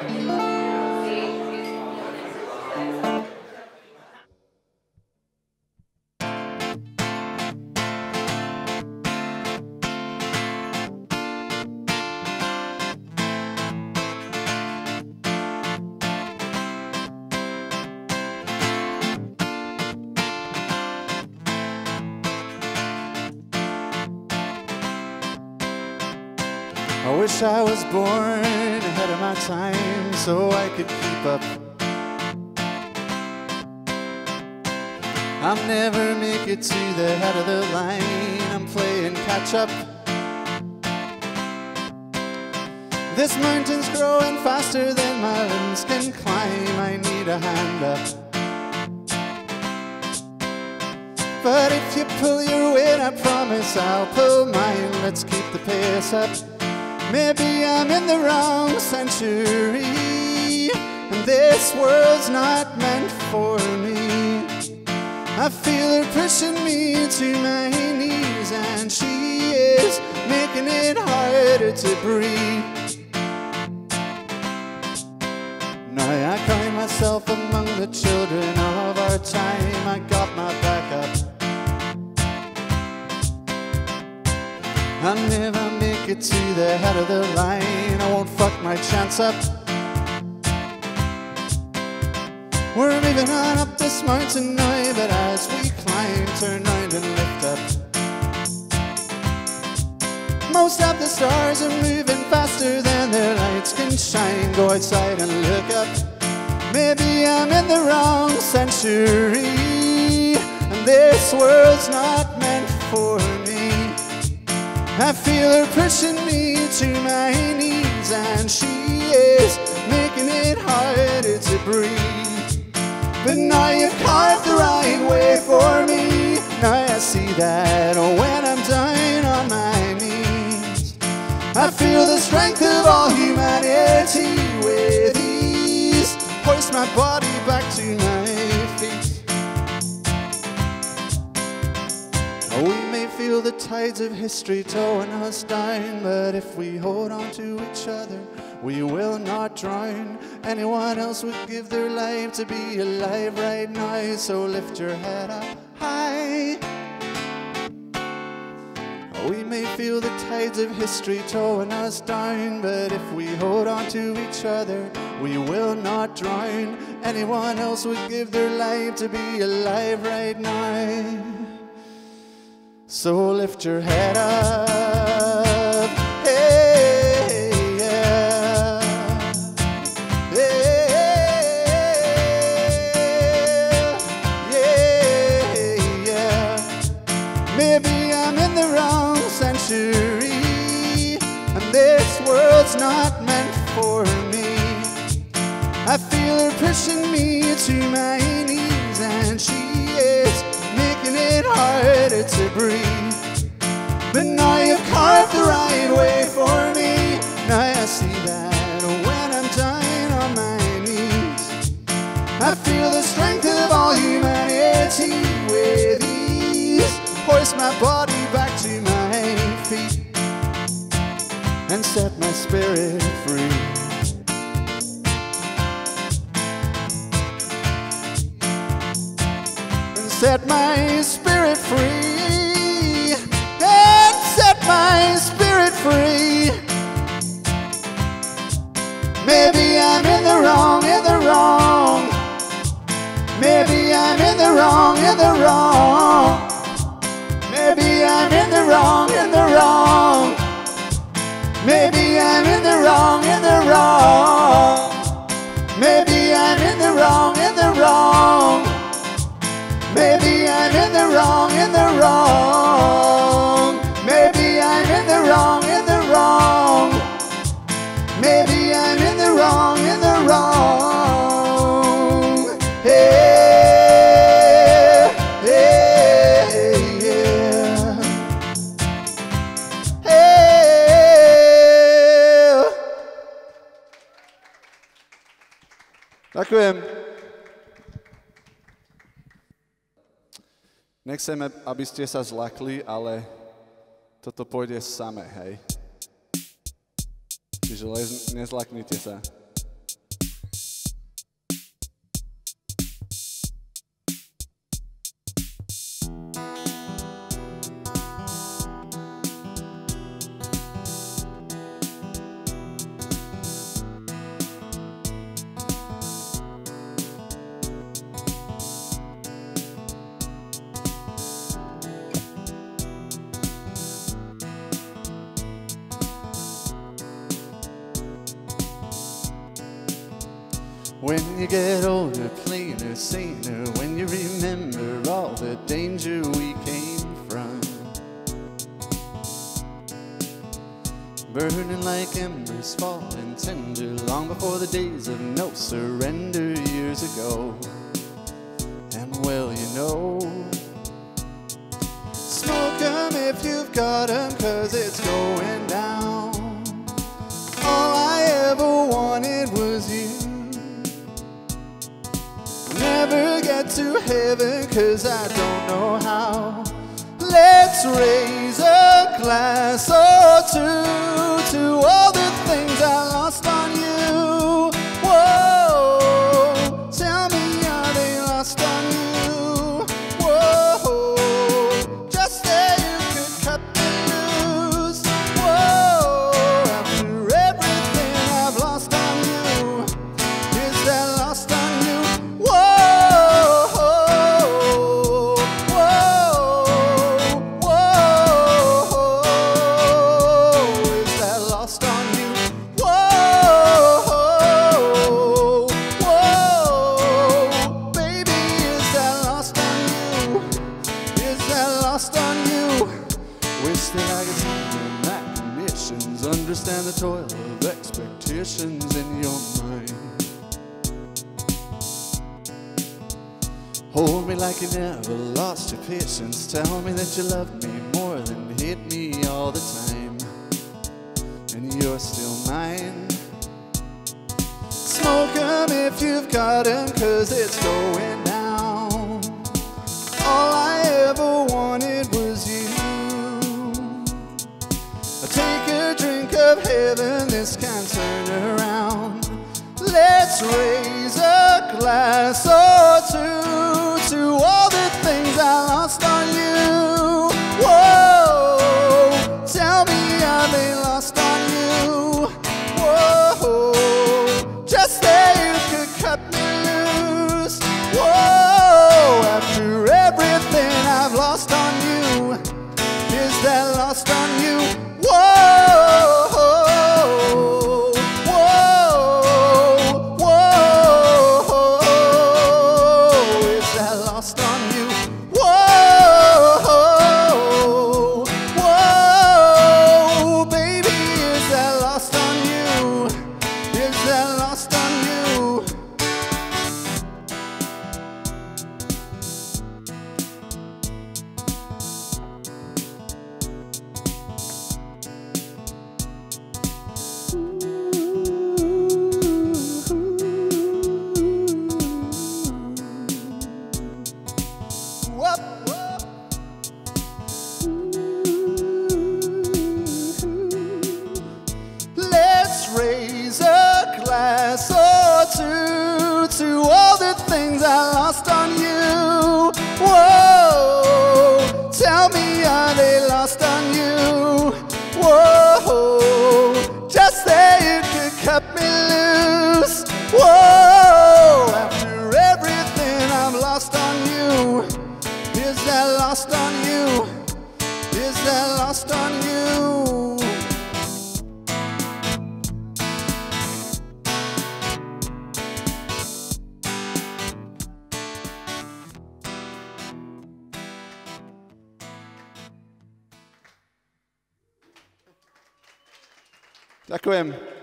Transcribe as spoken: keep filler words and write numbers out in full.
I wish I was born ahead of my time so I could keep up. I'll never make it to the head of the line, I'm playing catch up. This mountain's growing faster than my limbs can climb, I need a hand up. But if you pull your weight, I promise I'll pull mine, let's keep the pace up. Maybe I'm in the wrong century, and this world's not meant for me. I feel her pushing me to my knees, and she is making it harder to breathe. Now I cry myself among the children of our time, I got my back up. I'll never make it to the head of the line, I won't fuck my chance up. We're moving on up this mountain now, but as we climb, turn round and lift up. Most of the stars are moving faster than their lights can shine. Go outside and look up. Maybe I'm in the wrong century, and this world's not meant for me. I feel her pushing me to my knees, and she is making it harder to breathe. But now you've carved the right way for me. Now I see that when I'm down on my knees, I feel the strength of all humanity with ease. Hoist my body back to my feet. We may feel the tides of history towing us down, but if we hold on to each other, we will not drown. Anyone else would give their life to be alive right now, so lift your head up high. We may feel the tides of history towing us down, but if we hold on to each other, we will not drown. Anyone else would give their life to be alive right now. So lift your head up, hey, yeah, yeah, yeah, yeah. Maybe I'm in the wrong century, and this world's not meant for me. I feel her pushing me to my knees, and she is making it harder to breathe. But now you've carved the right way for me. Now I see that when I'm down on my knees, I feel the strength of all humanity with ease. Hoist my body back to my feet and set my spirit free. Set my spirit free, and set my spirit free. Maybe I'm in the wrong, in the wrong. Maybe I'm in the wrong, in the wrong. Maybe I'm in the wrong, in the wrong. Maybe I'm in the wrong, in the wrong. Maybe I'm in the wrong, in the wrong. Maybe I'm in the wrong, in the wrong. Maybe I'm in the wrong, in the wrong. Maybe I'm in the wrong, in the wrong. Hey, hey, yeah. Hey. Ďakujem. Nechceme, aby ste sa zlakli, ale toto pôjde samé, hej. Čiže nezlaknite sa. When you get older, plainer, saner, when you remember all the danger we came from. Burning like embers, falling tender, long before the days of no surrender years ago. And well, you know, smoke 'em if you've got 'em, 'cause it's going down. All I ever wanted was you. Never get to heaven 'cause I don't know how. Let's raise a glass or two to all the things I lost on you. Whoa, tell me, are they lost on you? Whoa, just say you could cut me loose. Whoa, after everything I've lost on you, is that lost on you? Whoa, whoa, whoa, is that lost on you? Whoa, whoa, baby, is that lost on you? Is that lost on you? Wish that I could see my conditions, understand the toil of expectations in your mind. Hold me like you never lost your patience. Tell me that you love me more than hate me all the time. And you're still mine. Smoke 'em if you've got 'em, 'cause it's going down. All I ever wanted was you. Take a drink of heaven, this can't turn around. Let's raise a glass or two to all the things I lost on you. Whoa, tell me, are they lost on you? Whoa, just say you could cut me loose. Whoa, after everything I've lost on you, is that lost on you? Whoa, whoa, whoa, is that lost on you? Whoa, whoa, baby, is that lost on you? Is that lost on you? Whoop, whoop. Let's raise a glass or two to all the things I lost on you. Whoa, tell me, are they lost on you? Whoa, just say you could cut me loose. Whoa, after everything I've lost on you, is that lost on you? Is that lost on you? Ďakujem.